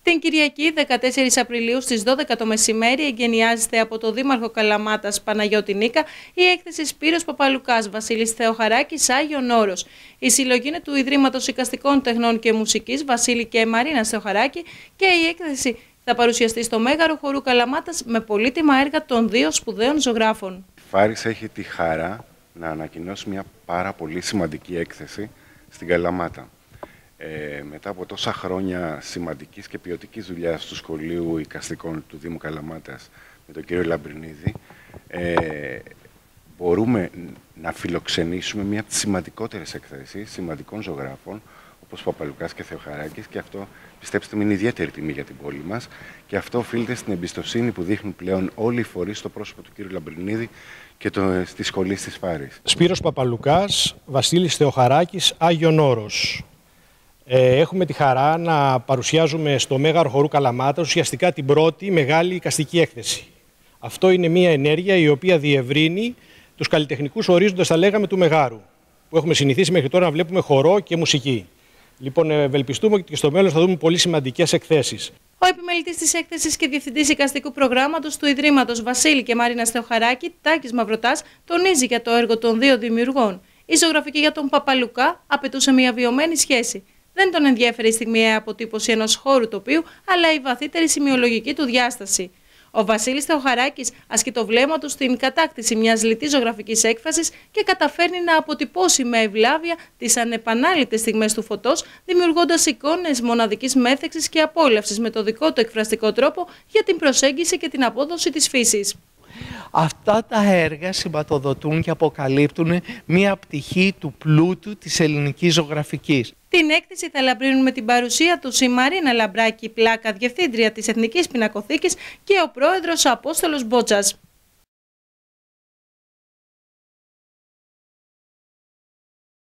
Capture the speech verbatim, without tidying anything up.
Την Κυριακή, δεκατέσσερις Απριλίου στις δώδεκα το μεσημέρι, εγκαινιάζεται από το Δήμαρχο Καλαμάτας Παναγιώτη Νίκα η έκθεση Σπύρος Παπαλουκάς, Βασίλης Θεοχαράκης, Άγιον Όρος. Η συλλογή είναι του Ιδρύματος Εικαστικών Τεχνών και Μουσικής Βασίλη και Μαρίνα Θεοχαράκη και η έκθεση θα παρουσιαστεί στο Μέγαρο Χορού Καλαμάτας με πολύτιμα έργα των δύο σπουδαίων ζωγράφων. Η Φάρης έχει τη χαρά να ανακοινώσει μια πάρα πολύ σημαντική έκθεση στην Καλαμάτα. Ε, μετά από τόσα χρόνια σημαντικής και ποιοτικής δουλειάς του Σχολείου Εικαστικών του Δήμου Καλαμάτας με τον κύριο Λαμπρινίδη, ε, μπορούμε να φιλοξενήσουμε μια από τις σημαντικότερες εκθέσεις σημαντικών ζωγράφων, όπως Παπαλουκάς και Θεοχαράκης, και αυτό, πιστέψτε με, είναι ιδιαίτερη τιμή για την πόλη μας και αυτό οφείλεται στην εμπιστοσύνη που δείχνουν πλέον όλοι οι φορείς στο πρόσωπο του κύριου Λαμπρινίδη και το, στη σχολή της Φάρης. Σπύρος Παπαλουκάς, Βασίλης Θεοχαράκης, Άγιον Όρος. Ε, έχουμε τη χαρά να παρουσιάζουμε στο Μέγαρο Χορού Καλαμάτας ουσιαστικά την πρώτη μεγάλη εικαστική έκθεση. Αυτό είναι μια ενέργεια η οποία διευρύνει τους καλλιτεχνικούς ορίζοντες, θα λέγαμε, του Μεγάρου, που έχουμε συνηθίσει μέχρι τώρα να βλέπουμε χορό και μουσική. Λοιπόν, ευελπιστούμε ότι και στο μέλλον θα δούμε πολύ σημαντικές εκθέσεις. Ο επιμελητής της έκθεσης και διευθυντής εικαστικού προγράμματος του Ιδρύματος Βασίλη και Μαρίνας Θεοχαράκη, Τάκης Μαυροτάς, τονίζει για το έργο των δύο δημιουργών. Η ζωγραφική για τον Παπαλουκά απαιτούσε μια βιωμένη σχέση. Δεν τον ενδιέφερε η στιγμιαία αποτύπωση ενός χώρου τοπίου, αλλά η βαθύτερη σημειολογική του διάσταση. Ο Βασίλης Θεοχαράκης ασκεί το βλέμμα του στην κατάκτηση μιας λιτής ζωγραφικής έκφρασης και καταφέρνει να αποτυπώσει με ευλάβεια τις ανεπανάληπτες στιγμές του φωτός, δημιουργώντας εικόνες μοναδικής μέθεξης και απόλαυσης με το δικό του εκφραστικό τρόπο για την προσέγγιση και την απόδοση της φύσης. Αυτά τα έργα σηματοδοτούν και αποκαλύπτουν μία πτυχή του πλούτου της ελληνικής ζωγραφικής. Την έκθεση θα λαμπρύνουν με την παρουσία του η Μαρίνα Λαμπράκη Πλάκα, διευθύντρια της Εθνικής Πινακοθήκης, και ο πρόεδρος Απόστολος Μπότσας.